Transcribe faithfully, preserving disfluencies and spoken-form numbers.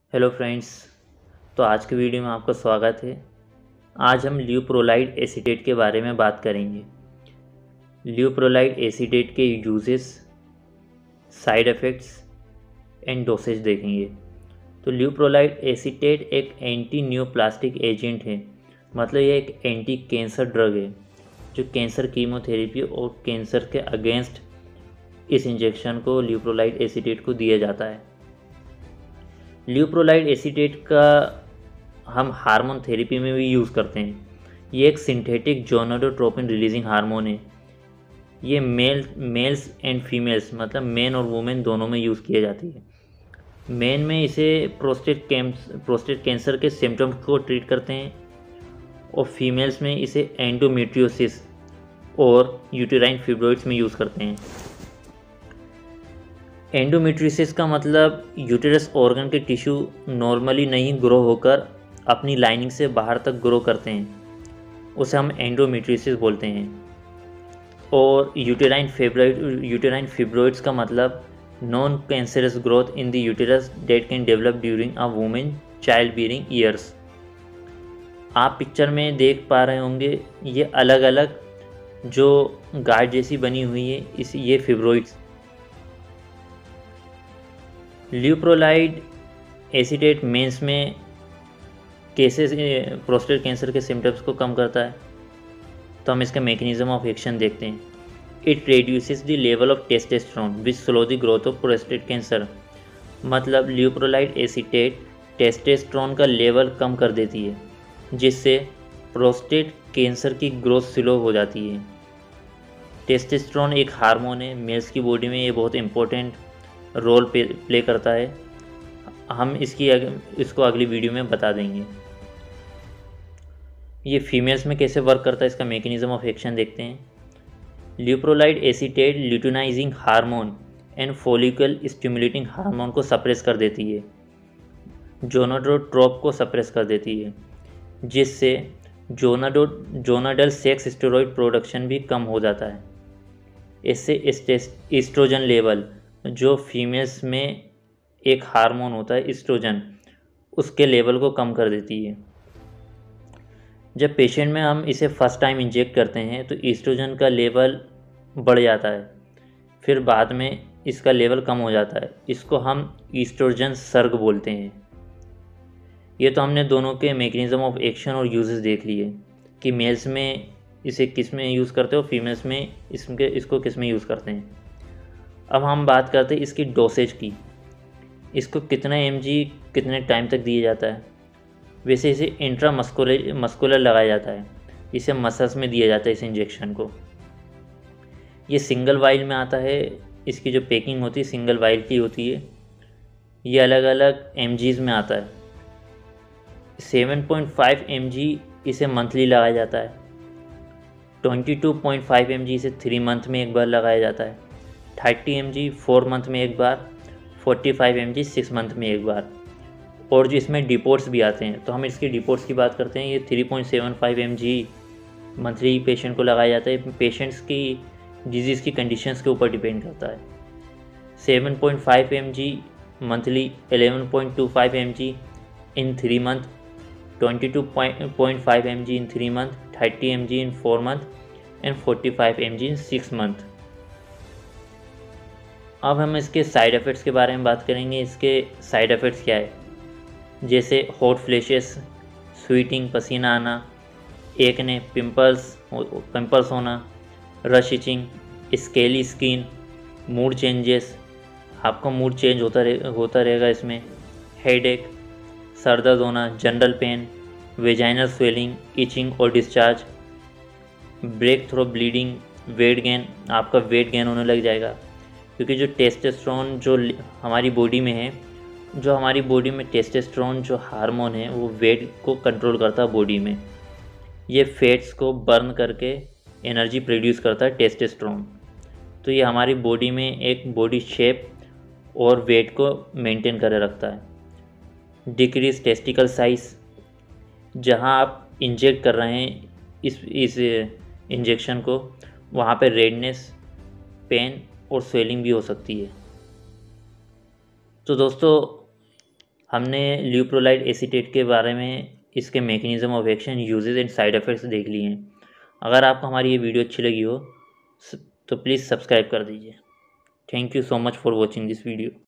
Hello friends. तो आज के वीडियो में आपका स्वागत है। आज हम ल्यूप्रोलाइड एसीटेट के बारे में बात करेंगे। ल्यूप्रोलाइड एसीटेट के uses, side effects and dosage देखेंगे। तो ल्यूप्रोलाइड एसीटेट एक एंटी न्यूप्लास्टिक एजेंट है, मतलब ये एक एंटी कैंसर ड्रग है जो कैंसर कीमोथेरेपी और कैंसर के अगेंस्ट इस इंजेक्शन को ल्यूप्रोलाइड एसीटेट को दिया जाता है। ल्यूप्रोलाइड एसीटेट का हम हार्मोन थेरेपी में भी यूज़ करते हैं। ये एक सिंथेटिक जोनोडोट्रोपिन रिलीजिंग हार्मोन है। ये मेल मेल्स एंड फीमेल्स मतलब मेन और वुमेन दोनों में यूज़ किया जाती है। मेन में इसे प्रोस्टेट कैंस प्रोस्टेट कैंसर के सिम्टम्स को ट्रीट करते हैं और फीमेल्स में इसे एंडोमेट्रियोसिस और यूटेराइन फिब्रोइड्स में यूज़ करते हैं। एंडोमेट्रियोसिस का मतलब यूटेरस ऑर्गन के टिश्यू नॉर्मली नहीं ग्रो होकर अपनी लाइनिंग से बाहर तक ग्रो करते हैं, उसे हम एंडोमेट्रियोसिस बोलते हैं। और यूटेराइन फिब्रोइड यूटेराइन फिब्रोइड्स का मतलब non cancerous growth in the uterus that can develop during a women child bearing years. आप पिक्चर में देख पा रहे होंगे ये अलग अलग जो गार्ड जैसी बनी हुई है इस ये फिब्रोइड्स। ल्यूप्रोलाइड एसीटेट मेंस में केसेस प्रोस्टेट कैंसर के सिम्टम्स को कम करता है। तो हम इसका मैकेनिज्म ऑफ एक्शन देखते हैं। It reduces the level of testosterone which slow the growth of prostate cancer. मतलब ल्यूप्रोलाइड एसीटेट टेस्टोस्टेरोन का लेवल कम कर देती है, जिससे प्रोस्टेट कैंसर की ग्रोथ स्लो हो जाती है। टेस्टोस्टेरोन एक हार्मोन है, मेल्स की बॉडी में ये बहुत इंपॉर्टेंट रोल प्ले करता है। हम इसकी इसको अगली वीडियो में बता देंगे। ये फीमेल्स में कैसे वर्क करता है, इसका मैकेनिज्म ऑफ एक्शन देखते हैं। Leuprolide acetate luteinizing hormone and follicle stimulating hormone को सप्रेस कर देती है, जोनाडोट्रोप को सप्रेस कर देती है, जिससे जोनाडो जोनाडल सेक्स स्टेरॉइड प्रोडक्शन भी कम हो जाता है। इससे एस्ट्रोजन लेवल, जो फीमेल्स में एक हार्मोन होता है एस्ट्रोजन, उसके लेवल को कम कर देती है। जब पेशेंट में हम इसे फर्स्ट टाइम इंजेक्ट करते हैं तो एस्ट्रोजन का लेवल बढ़ जाता है, फिर बाद में इसका लेवल कम हो जाता है। इसको हम एस्ट्रोजन सर्ग बोलते हैं। ये तो हमने दोनों के मैकेनिज्म ऑफ एक्शन और यूजेस देख लिए कि मेल्स में इसे किस में यूज़ करते हो, फीमेल्स में इसके इसको किस में यूज़ करते हैं। अब हम बात करते हैं इसकी डोसेज की। इसको कितना एम जी कितने टाइम तक दिया जाता है। वैसे इसे इंट्रा मस्कुलर मस्कुलर लगाया जाता है, इसे मसल्स में दिया जाता है इस इंजेक्शन को। ये सिंगल वाइल में आता है। इसकी जो पैकिंग होती है सिंगल वाइल की होती है। ये अलग अलग एम जीज में आता है। Seven point five M G इसे मंथली लगाया जाता है। Twenty two point five M G इसे थ्री मंथ में एक बार लगाया जाता है। Thirty M G four month में एक बार, forty five M G six month में एक बार। और जो इसमें डिपोर्ट्स भी आते हैं, तो हम इसके डिपोर्ट्स की बात करते हैं। ये three point seven five M G monthly patient को लगाया जाता है। पेशेंट्स की डिजीज़ की कंडीशंस के ऊपर डिपेंड करता है। Seven point five M G monthly, eleven point two five M G in three month, twenty two point five M G in three month, thirty M G in four month and forty five M G in six month. अब हम इसके side effects के बारे में बात करेंगे। इसके side effects क्या है, जैसे हॉट फ्लैशेस, स्वीटिंग, पसीना आना, एक्ने, पिंपल्स पिंपल्स होना, rash itching, scaly skin, mood changes, आपका मूड चेंज होता रहे होता रहेगा इसमें, हेडेक, सर दर्द होना, general pain, vaginal swelling, itching और discharge, breakthrough bleeding, weight gain, आपका वेट गेन होने लग जाएगा। क्योंकि जो टेस्टोस्टेरोन जो हमारी बॉडी में है, जो हमारी बॉडी में टेस्टोस्टेरोन जो हार्मोन है वो वेट को कंट्रोल करता है बॉडी में। ये फैट्स को बर्न करके एनर्जी प्रोड्यूस करता है टेस्टोस्टेरोन। तो ये हमारी बॉडी में एक बॉडी शेप और वेट को मेंटेन करे रखता है। डिक्रीज टेस्टिकल साइज, जहाँ आप इंजेक्ट कर रहे हैं इस इस इंजेक्शन को, वहाँ पे रेडनेस, पेन और स्वेलिंग भी हो सकती है। तो दोस्तों हमने ल्यूप्रोलाइड एसीटेट के बारे में, इसके mechanism of action, uses and side effects देख लिए हैं। अगर आपको हमारी ये वीडियो अच्छी लगी हो तो प्लीज़ सब्सक्राइब कर दीजिए। Thank you so much for watching this video.